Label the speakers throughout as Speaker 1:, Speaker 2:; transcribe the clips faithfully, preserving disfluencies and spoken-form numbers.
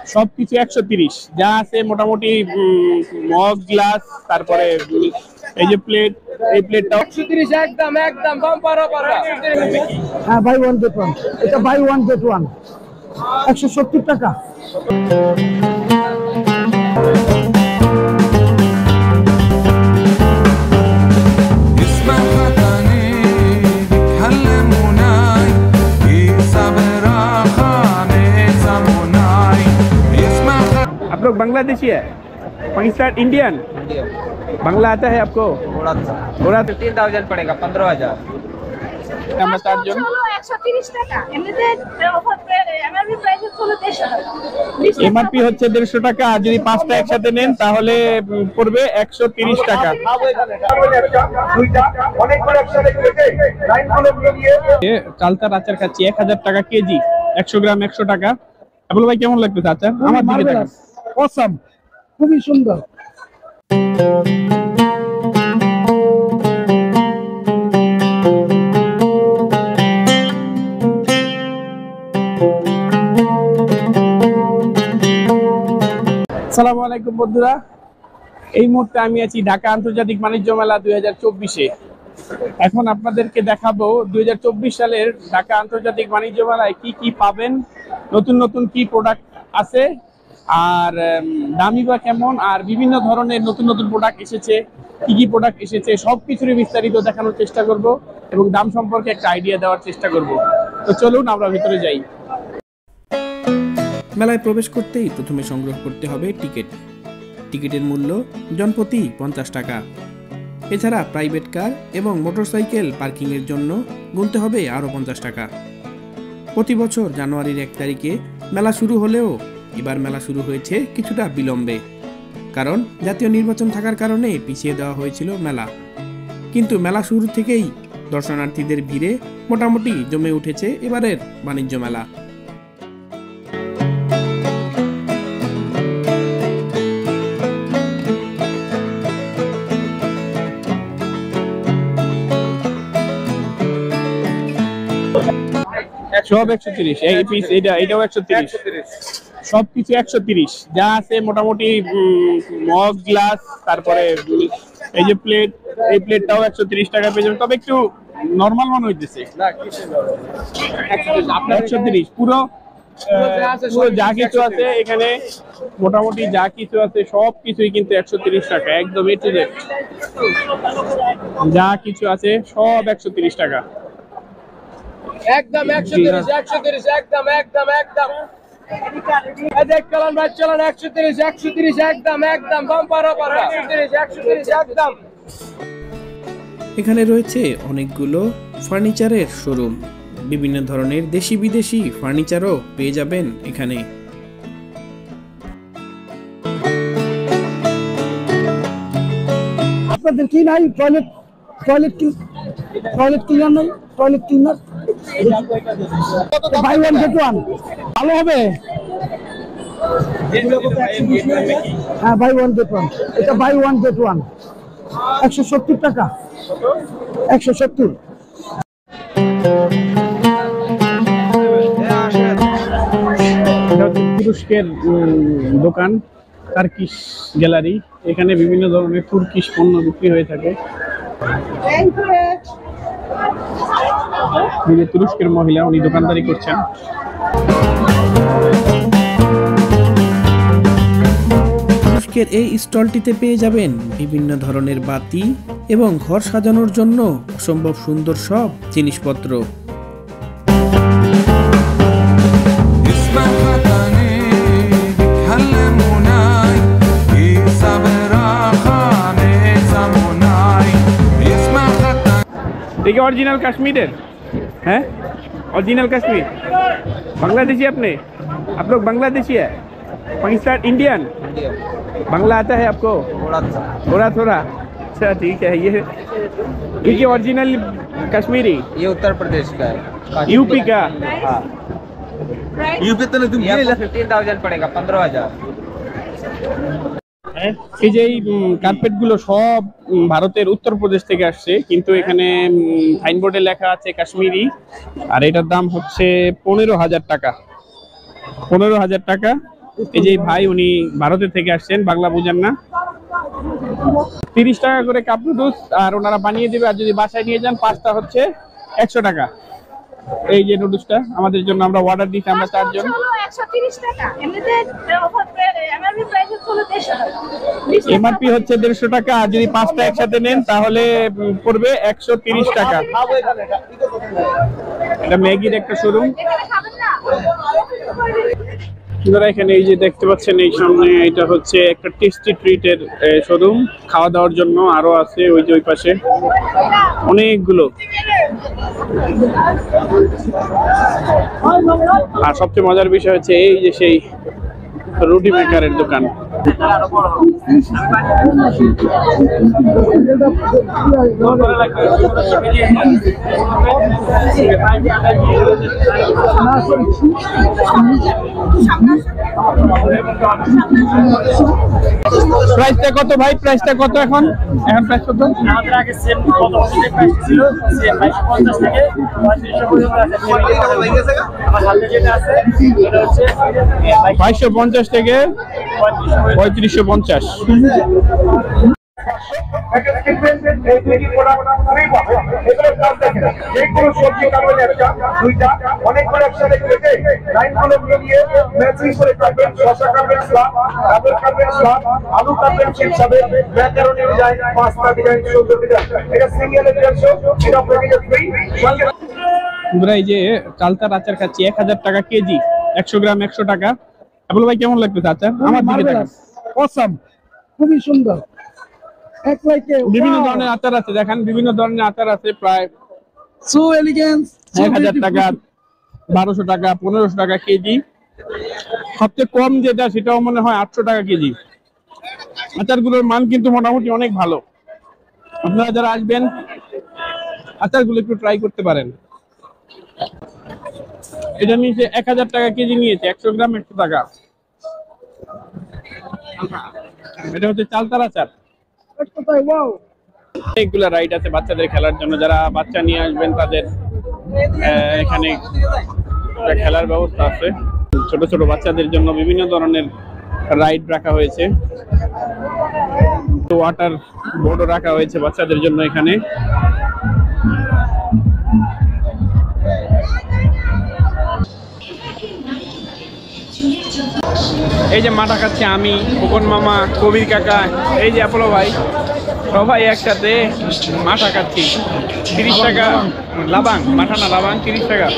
Speaker 1: সবকিছু একশো তিরিশ, যা আছে মোটামুটি মগ গ্লাস, তারপরে এই যে প্লেট, এই প্লেটটাও একশো তিরিশ একদম একদম বাম্পার অফার।
Speaker 2: হ্যাঁ, বাই ওয়ান গেট ওয়ান, এটা বাই ওয়ান গেট ওয়ান, একশো সত্তর টাকা।
Speaker 1: आप लोग बांग्लादेशी है, पाकिस्तान, इंडियन? बांग्ला आता है आपको? थोड़ा थोड़ा
Speaker 3: फिफ्टीन थाउजेंड पड़ेगा, पंद्रह हजार।
Speaker 1: আমরা চারজন।
Speaker 4: একশো তিরিশ টাকা, এমনিতে এমআরপি প্রাইস হলো দেড়শো টাকা।
Speaker 1: এমআরপি হচ্ছে দেড়শো টাকা, আর যদি পাঁচটা একসাথে নেন তাহলে পড়বে একশো তিরিশ টাকা। চালতার আচার খাচ্ছি এক হাজার টাকা কেজি, একশো গ্রাম একশো টাকা। আবুল ভাই কেমন লাগতেছে আচার? আমার দিকে দেখেন,
Speaker 2: অসাম, খুবই সুন্দর।
Speaker 1: আসসালামু আলাইকুম বন্ধুরা, এই মুহূর্তে আমি আছি ঢাকা আন্তর্জাতিক বাণিজ্য মেলা দুই হাজার চব্বিশে। এখন আপনাদেরকে দেখাবো দুই হাজার চব্বিশ সালের ঢাকা আন্তর্জাতিক বাণিজ্য মেলায় কি কি পাবেন, নতুন নতুন কি প্রোডাক্ট আছে, আর দামি বা কেমন, আর বিভিন্ন ধরনের নতুন নতুন প্রোডাক্ট এসেছে, কি কি প্রোডাক্ট এসেছে সবকিছুরই বিস্তারিত দেখানোর চেষ্টা করব এবং দাম সম্পর্কে একটা আইডিয়া দেওয়ার চেষ্টা করব। তো চলুন আমরা ভিতরে যাই।
Speaker 5: মেলায় প্রবেশ করতেই প্রথমে সংগ্রহ করতে হবে টিকিট। টিকিটের মূল্য জনপ্রতি পঞ্চাশ টাকা। এছাড়া প্রাইভেট কার এবং মোটরসাইকেল পার্কিংয়ের জন্য গুনতে হবে আরও পঞ্চাশ টাকা। প্রতি বছর জানুয়ারির এক তারিখে মেলা শুরু হলেও এবার মেলা শুরু হয়েছে কিছুটা বিলম্বে, কারণ জাতীয় নির্বাচন থাকার কারণে পিছিয়ে দেওয়া হয়েছিল মেলা। কিন্তু মেলা শুরু থেকেই দর্শনার্থীদের ভিড়ে মোটামুটি জমে উঠেছে এবারের বাণিজ্য মেলা।
Speaker 1: সব একশো তিরিশ, এই পিস এটা এটাও একশো তিরিশ, সবকিছু একশো তিরিশ, যা আছে মোটামুটি মগ গ্লাস, তারপরে এই যে প্লেট, এই প্লেটটাও একশো তিরিশ টাকা পেয়ে যাবেন। তবে একটু নর্মাল মনে হইতেছে, একশো তিরিশ পুরো পুরো যা কিছু আছে এখানে, মোটামুটি যা কিছু আছে সব কিছুই কিন্তু একশো তিরিশ টাকা, একদম এ টু জেড যা কিছু আছে সব একশো তিরিশ টাকা,
Speaker 3: একদম একশো তিরিশ একশো তিরিশ একদম একদম একদম একশো তিরিশ একশো তিরিশ একদম একদম বাম্পার অফার, একশো তিরিশ একশো তিরিশ একদম।
Speaker 5: এখানে রয়েছে অনেকগুলো ফার্নিচারের শোরুম, বিভিন্ন ধরনের দেশি বিদেশি ফার্নিচারও পেয়ে যাবেন এখানে।
Speaker 2: আপনাদের কি নাই? টয়লেট টয়লেট কি টয়লেট ক্লিনার নাই? Toilet cleaner buy one get one, ভালো হবে। হ্যাঁ, বাই ওয়ান গেট ওয়ান, এটা বাই ওয়ান গেট ওয়ান, একশো সত্তর টাকা, একশো সত্তর।
Speaker 1: তুরস্কের দোকান, টার্কিশ গ্যালারি, এখানে বিভিন্ন ধরনের তুর্কিশ পণ্য বিক্রি হয়ে থাকে। তুরস্কের মহিলা, উনি দোকানদারি করছেন।
Speaker 5: তুরস্কের এই স্টলটিতে পেয়ে যাবেন বিভিন্ন ধরনের বাতি এবং ঘর সাজানোর জন্য অসম্ভব সুন্দর সব জিনিসপত্র।
Speaker 1: देखिए ओरिजिनल कश्मीर है, ओरिजिनल कश्मीर। बांग्लादेशी अपने, आप लोग बांग्लादेशी है, पाकिस्तान, इंडियन? बांग्ला आता है आपको? थोड़ा थोड़ा थोड़ा अच्छा ठीक है। ये देखिए ओरिजिनल कश्मीरी,
Speaker 3: ये उत्तर प्रदेश का है,
Speaker 1: यूपी का।
Speaker 3: हाँ, यूपी तो तुम फिफ्टीन थाउजेंड पड़ेगा, पंद्रह हजार।
Speaker 1: এই যে কার্পেট গুলো সব ভারতের উত্তরপ্রদেশ থেকে আসছে, কিন্তু এখানে সাইনবোর্ডে লেখা আছে কাশ্মীরি, আর এটার দাম হচ্ছে পনেরো হাজার টাকা, পনেরো হাজার টাকা। এই যে ভাই উনি ভারতের থেকে আসছেন, বাংলা বুঝেন না। তিরিশ টাকা করে কাপ নুডলস আর ওনারা বানিয়ে দেবে, আর যদি বাসায় নিয়ে যান পাঁচটা হচ্ছে একশো টাকা। এই যে নুডলসটা আমাদের জন্য আমরা অর্ডার দিচ্ছি, আমরা চারজন।
Speaker 4: একশো তিরিশ টাকা এমনিতে অফার এমআরপি প্রাইস হলো দেড়শো টাকা।
Speaker 1: এমআরপি হচ্ছে দেড়শো টাকা, আর যদি পাঁচটা একসাথে নেন তাহলে পড়বে একশো তিরিশ টাকা। এটা ম্যাগির একটা শোরুম।
Speaker 4: এখানে খাবেন না?
Speaker 1: আপনারা এখানে এই যে দেখতে পাচ্ছেন এই সামনে, এটা হচ্ছে একটা টেস্টি ট্রিটের শোরুম, খাওয়া দাওয়ার জন্য আরো আছে ওই যে ওই পাশে অনেকগুলো। আর সবচেয়ে মজার বিষয় হচ্ছে এই যে সেই রুটি মেকারের দোকান। প্রাইসটা কত ভাই? প্রাইসটা কত এখন? এখন প্রাইস কত?
Speaker 6: আমাদের আগে সেম কত বছরের প্রাইস ছিল, সেম বাইশশো পঞ্চাশ থেকে পঁয়ত্রিশশো পর্যন্ত আছে। আমার হাতে যেটা আছে এটা হচ্ছে
Speaker 1: বাইশশো পঞ্চাশ থেকে পঁয়ত্রিশশো পঞ্চাশ। আমরা এই যে চালতার আচার খাচ্ছি, এক হাজার টাকা কেজি, একশো গ্রাম একশো টাকা। আপনি ভাই কেমন লাগতেছে আচার? আমার দিকে দেখেন,
Speaker 2: অসাম, খুবই সুন্দর। এক লাইকে
Speaker 1: বিভিন্ন ধরনের আচার আছে, দেখেন বিভিন্ন ধরনের আচার আছে, প্রায়
Speaker 2: সো এলিগেন্স,
Speaker 1: এক হাজার টাকা, বারোশো টাকা, পনেরোশো টাকা কেজি। সবচেয়ে কম যেটা সেটাও মনে হয় আটশো টাকা কেজি। আচারগুলোর মান কিন্তু মোটামুটি অনেক ভালো। আপনারা যারা আসবেন আচারগুলো একটু ট্রাই করতে পারেন। এটা নিচে এক হাজার টাকা কেজি নিয়েছে, একশো গ্রাম একশো টাকা। এটা হচ্ছে চালতার আচার। অনেকগুলো রাইড আছে বাচ্চাদের খেলার জন্য, যারা বাচ্চা নিয়ে আসবেন তাদের এখানে খেলার ব্যবস্থা আছে। ছোট ছোট বাচ্চাদের জন্য বিভিন্ন ধরনের রাইড রাখা হয়েছে, ওয়াটার বোর্ডও রাখা হয়েছে বাচ্চাদের জন্য এখানে। এই যে মাঠা খাচ্ছে আমি, খোকন মামা, কবির কাকা, এই যে আপলো ভাই, সবাই একসাথে মাঠা খাচ্ছি। তিরিশ টাকা লাবাং, মাঠা না লাবাং, তিরিশ টাকা।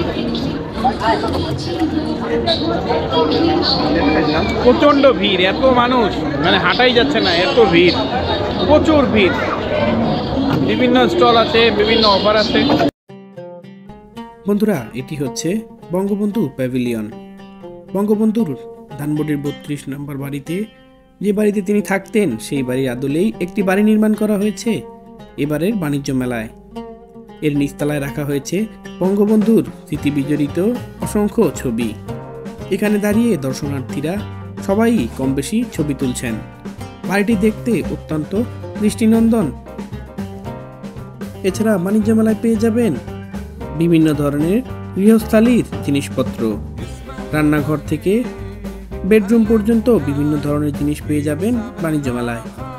Speaker 1: প্রচন্ড ভিড়, এত মানুষ মানে হাঁটাই যাচ্ছে না, এত ভিড়, প্রচুর ভিড়। বিভিন্ন স্টল আছে, বিভিন্ন অফার আছে।
Speaker 5: বন্ধুরা, এটি হচ্ছে বঙ্গবন্ধু প্যাভিলিয়ন। বঙ্গবন্ধুর ধানবডির বত্রিশ নম্বর বাড়িতে, যে বাড়িতে তিনি থাকতেন, সেই বাড়ির আদলেই একটি বাড়ি নির্মাণ করা হয়েছে এবারের বাণিজ্য মেলায়। এর নিচতলায় রাখা হয়েছে বঙ্গবন্ধুর স্মৃতি বিজড়িত অসংখ্য ছবি। এখানে দাঁড়িয়ে দর্শনার্থীরা সবাই কম বেশি ছবি তুলছেন। বাড়িটি দেখতে অত্যন্ত দৃষ্টিনন্দন। এছাড়া বাণিজ্য মেলায় পেয়ে যাবেন বিভিন্ন ধরনের গৃহস্থালির জিনিসপত্র, রান্নাঘর থেকে বেডরুম পর্যন্ত বিভিন্ন ধরনের জিনিস পেয়ে যাবেন বাণিজ্য মেলায়।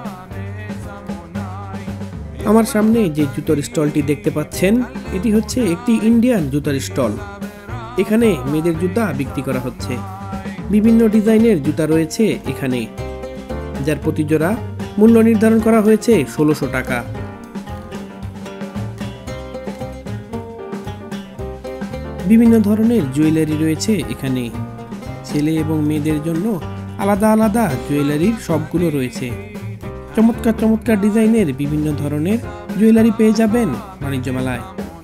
Speaker 5: আমার সামনে যে জুতোর স্টলটি দেখতে পাচ্ছেন, এটি হচ্ছে একটি ইন্ডিয়ান জুতার স্টল। এখানে মেয়েদের জুতা বিক্রি করা হচ্ছে। বিভিন্ন ডিজাইনের জুতা রয়েছে এখানে, যার প্রতি জোড়া মূল্য নির্ধারণ করা হয়েছে ষোলোশো টাকা। বিভিন্ন ধরনের জুয়েলারি রয়েছে এখানে। ছেলে এবং মেয়েদের জন্য আলাদা আলাদা জুয়েলারির সবগুলো রয়েছে। চমৎকার চমৎকার ডিজাইনের বিভিন্ন ধরনের জুয়েলারি পেয়ে যাবেন বাণিজ্য মেলায়।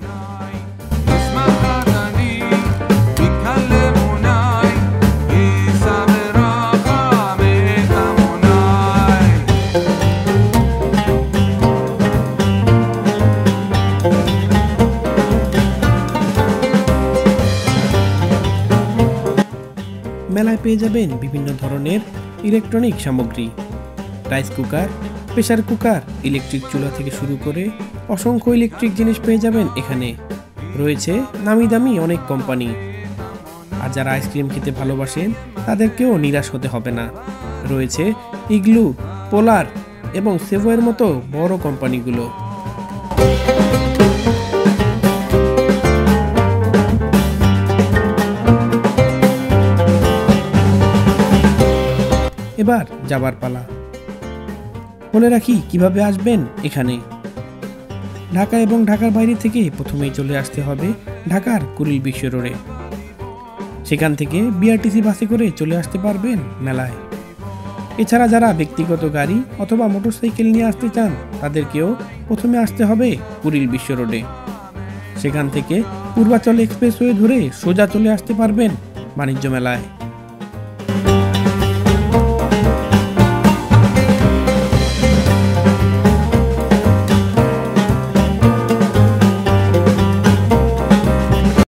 Speaker 5: মেলায় পেয়ে যাবেন বিভিন্ন ধরনের ইলেকট্রনিক সামগ্রী, rice cooker, pressure cooker, electric চুলা থেকে শুরু করে অসংখ্য ইলেকট্রিক জিনিস পেয়ে যাবেন এখানে। রয়েছে নামি দামি অনেক কোম্পানি। আর যারা আইসক্রিম খেতে ভালোবাসেন তাদেরকেও নিরাশ হতে হবে না। রয়েছে ইগলু, পোলার এবং সেভোয়ের মতো বড় কোম্পানিগুলো। এবার যাবার পালা। বলে রাখি কিভাবে আসবেন এখানে। ঢাকা এবং ঢাকার বাইরে থেকে প্রথমেই চলে আসতে হবে ঢাকার কুরিল বিশ্ব রোডে। সেখান থেকে বিআরটিসি বাসে করে চলে আসতে পারবেন মেলায়। এছাড়া যারা ব্যক্তিগত গাড়ি অথবা মোটরসাইকেল নিয়ে আসতে চান তাদেরকেও প্রথমে আসতে হবে কুরিল বিশ্ব রোডে। সেখান থেকে পূর্বাচল এক্সপ্রেসওয়ে ধরে সোজা চলে আসতে পারবেন বাণিজ্য মেলায়।